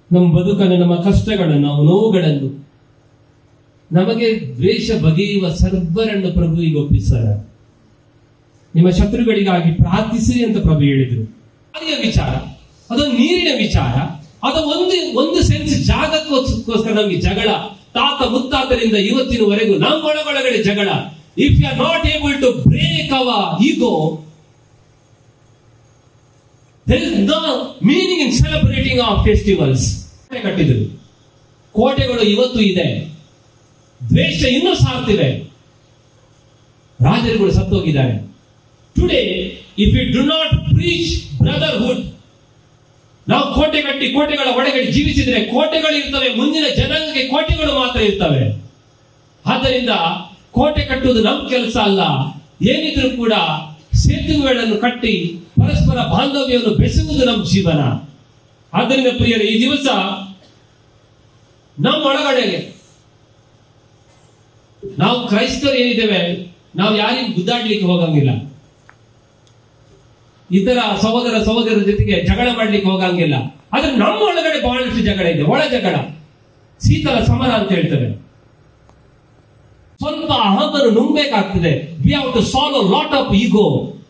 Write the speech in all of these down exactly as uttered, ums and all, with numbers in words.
ನಮ್ಮ ಬದುಕನ್ನು, ನಮ್ಮ ಕಷ್ಟಗಳನ್ನು, ನಮ್ಮ ನೋವುಗಳನ್ನು, ನಮಗೆ ದ್ವೇಷ ಬಗೆಯುವ ಸರ್ವರನ್ನು ಪ್ರಭುವಿಗೆ ಒಪ್ಪಿಸಾರ. ನಿಮ್ಮ ಶತ್ರುಗಳಿಗಾಗಿ ಪ್ರಾರ್ಥಿಸಿ ಅಂತ ಪ್ರಭು ಹೇಳಿದ್ರು. ಅದೇ ವಿಚಾರ, ಅದೊಂದು ನೀರಿನ ವಿಚಾರ. ಅದು ಒಂದು ಒಂದು ಸೆನ್ಸ್ ಜಾಗಕ್ಕೋಸ್ಕರ ನಮಗೆ ಜಗಳ, ತಾತ ಮುತ್ತಾತರಿಂದ ಇವತ್ತಿನವರೆಗೂ ನಮ್ಮೊಳಗೊಳಗಡೆ ಜಗಳ. If you are not able to break our ego, there is no meaning in celebrating our festivals. ಕಟ್ಟಿದ್ರು ಕೋಟೆಗಳು ಇವತ್ತು ಇದೆ, ದ್ವೇಷ ಇನ್ನೂ ಸಾರ್ತಿವೆ, ರಾಜರುಗಳು ಸತ್ತೋಗಿದ್ದಾರೆ. Today if you do not preach brotherhood, ನಾವು ಕೋಟೆ ಕಟ್ಟಿ ಕೋಟೆಗಳ ಒಳಗಡೆ ಜೀವಿಸಿದ್ರೆ ಕೋಟೆಗಳು ಇರ್ತವೆ, ಮುಂದಿನ ಜನಾಂಗಕ್ಕೆ ಕೋಟೆಗಳು ಮಾತ್ರ ಇರ್ತವೆ. ಆದ್ದರಿಂದ ಕೋಟೆ ಕಟ್ಟುವುದು ನಮ್ಮ ಕೆಲಸ ಅಲ್ಲ. ಏನಿದ್ರು ಕೂಡ ಸೇತುವೆಗಳನ್ನು ಕಟ್ಟಿ ಪರಸ್ಪರ ಬಾಂಧವ್ಯವನ್ನು ಬೆಸೆಯುವುದು ನಮ್ಮ ಜೀವನ. ಆದ್ದರಿಂದ ಪ್ರಿಯರೇ, ಈ ದಿವಸ ನಮ್ಮ ಒಳಗಡೆಗೆ ನಾವು ಕ್ರೈಸ್ತರು ಏನಿದ್ದೇವೆ, ನಾವು ಯಾರಿಗೂ ಗುದ್ದಾಡ್ಲಿಕ್ಕೆ ಹೋಗಂಗಿಲ್ಲ, ಇತರ ಸಹೋದರ ಸಹೋದರರ ಜೊತೆಗೆ ಜಗಳ ಮಾಡ್ಲಿಕ್ಕೆ ಹೋಗಂಗಿಲ್ಲ. ಆದ್ರೆ ನಮ್ಮ ಒಳಗಡೆ ಬಹಳಷ್ಟು ಜಗಳ ಇದೆ, ಒಳ ಜಗಳ, ಶೀತಲ ಸಮರ ಅಂತ ಹೇಳ್ತೇವೆ. ಸ್ವಲ್ಪ ಅಹಮನ್ನು ನುಂಗಬೇಕಾಗ್ತದೆ. We have to solve a lot of ego,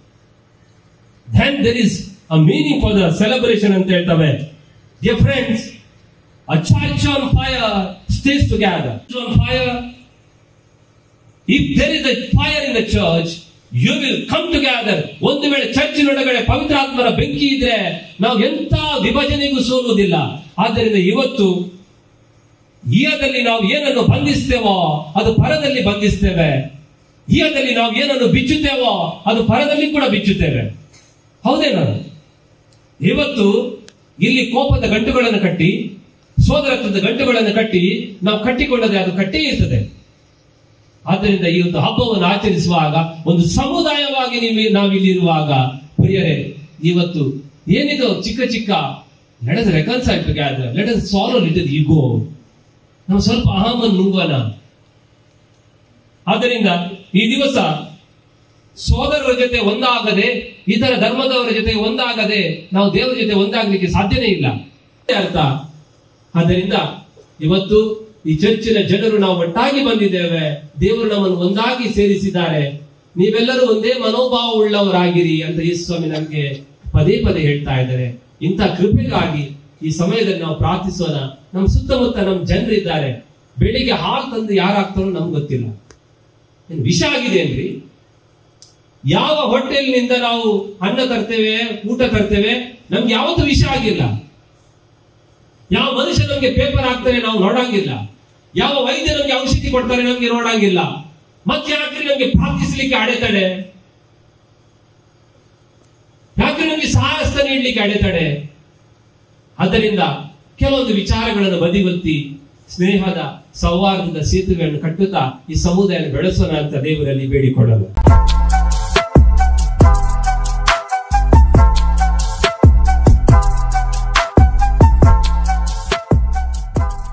then there is a meaning for the celebration ಅಂತ ಹೇಳ್ತವೆ. Dear friends, a church on fire stays together. On fire, if there is a fire in the church, you will come together. ಒಂದು ವೇಳೆ ಚರ್ಚಿನೊಳಗಡೆ ಪವಿತ್ರಾತ್ಮರ ಬೆಂಕಿ ಇದ್ರೆ ನಾವು ಎಂತ ವಿಭಜನೆಗೂ ಸೋಲುವುದಿಲ್ಲ. ಆದ್ದರಿಂದ ಇವತ್ತು ಈಯದಲ್ಲಿ ನಾವು ಏನನ್ನು ಬಂಧಿಸ್ತೇವೋ ಅದು ಪರದಲ್ಲಿ ಬಂಧಿಸ್ತೇವೆ, ಈಯದಲ್ಲಿ ನಾವು ಏನನ್ನು ಬಿಚ್ಚುತ್ತೇವೋ ಅದು ಪರದಲ್ಲಿ ಕೂಡ ಬಿಚ್ಚುತ್ತೇವೆ. ಹೌದೇನೋ? ಇವತ್ತು ಇಲ್ಲಿ ಕೋಪದ ಗಂಟುಗಳನ್ನು ಕಟ್ಟಿ, ಸೋದರತ್ವದ ಗಂಟುಗಳನ್ನು ಕಟ್ಟಿ ನಾವು ಕಟ್ಟಿಕೊಳ್ಳದೆ ಅದು ಕಟ್ಟೇ ಇರ್ತದೆ. ಆದ್ದರಿಂದ ಈ ಒಂದು ಹಬ್ಬವನ್ನು ಆಚರಿಸುವಾಗ ಒಂದು ಸಮುದಾಯವಾಗಿ ನೀವು ನಾವಿಲ್ಲಿರುವಾಗ ಪ್ರಿಯರೇ, ಇವತ್ತು ಏನಿದು ಚಿಕ್ಕ ಚಿಕ್ಕ let us reconcile together, let us solve little ego, ನಾವು ಸ್ವಲ್ಪ ಅಹಮನ್ನು ನುಂಗೋಣ. ಆದ್ದರಿಂದ ಈ ದಿವಸ ಸೋದರರ ಜೊತೆ ಒಂದಾಗದೆ, ಇತರ ಧರ್ಮದವರ ಜೊತೆ ಒಂದಾಗದೆ ನಾವು ದೇವರ ಜೊತೆ ಒಂದಾಗಲಿಕ್ಕೆ ಸಾಧ್ಯನೇ ಇಲ್ಲ ಅರ್ಥ. ಆದ್ದರಿಂದ ಇವತ್ತು ಈ ಚರ್ಚಿನ ಜನರು ನಾವು ಒಟ್ಟಾಗಿ ಬಂದಿದ್ದೇವೆ, ದೇವರು ನಮ್ಮನ್ನು ಒಂದಾಗಿ ಸೇರಿಸಿದ್ದಾರೆ. ನೀವೆಲ್ಲರೂ ಒಂದೇ ಮನೋಭಾವ ಉಳ್ಳವರಾಗಿರಿ ಅಂತ ಯೇಸು ಸ್ವಾಮಿ ನಮಗೆ ಪದೇ ಪದೇ ಹೇಳ್ತಾ ಇದ್ದಾರೆ. ಇಂಥ ಕೃಪೆಗಾಗಿ ಈ ಸಮಯದಲ್ಲಿ ನಾವು ಪ್ರಾರ್ಥಿಸೋಣ. ನಮ್ಮ ಸುತ್ತಮುತ್ತ ನಮ್ಮ ಜನರಿದ್ದಾರೆ. ಬೆಳಿಗ್ಗೆ ಹಾಲು ತಂದು ಯಾರಾಗ್ತಾರೋ ನಮ್ಗೆ ಗೊತ್ತಿಲ್ಲ, ಏನ್ ವಿಷ ಆಗಿದೆ ಏನ್ರಿ? ಯಾವ ಹೋಟೆಲ್ನಿಂದ ನಾವು ಅನ್ನ ತರ್ತೇವೆ, ಊಟ ತರ್ತೇವೆ, ನಮ್ಗೆ ಯಾವತ್ತೂ ವಿಷ ಆಗಿಲ್ಲ. ಯಾವ ಮನುಷ್ಯ ನಮ್ಗೆ ಪೇಪರ್ ಹಾಕ್ತಾರೆ ನಾವು ನೋಡಂಗಿಲ್ಲ, ಯಾವ ವೈದ್ಯ ನಮ್ಗೆ ಔಷಧಿ ಕೊಡ್ತಾರೆ ನಮ್ಗೆ ನೋಡಂಗಿಲ್ಲ. ಮತ್ತೆ ಯಾಕ್ರಿ ನಮ್ಗೆ ಪ್ರಾರ್ಥಿಸ್ಲಿಕ್ಕೆ ಅಡೆತಡೆ? ಯಾಕ್ರಿ ನಮ್ಗೆ ಸಹಾಯಸ್ತ ನೀಡ್ಲಿಕ್ಕೆ ಅಡೆತಡೆ? ಆದ್ದರಿಂದ ಕೆಲವೊಂದು ವಿಚಾರಗಳನ್ನು ಬದಿಗೊತ್ತಿ ಸ್ನೇಹದ ಸೌಹಾರ್ದದ ಸೇತುವೆಯನ್ನು ಕಟ್ಟುತ್ತಾ ಈ ಸಮುದಾಯ ಬೆಳೆಸೋಣ ಅಂತ ದೇವರಲ್ಲಿ ಬೇಡಿಕೊಳ್ಳಲು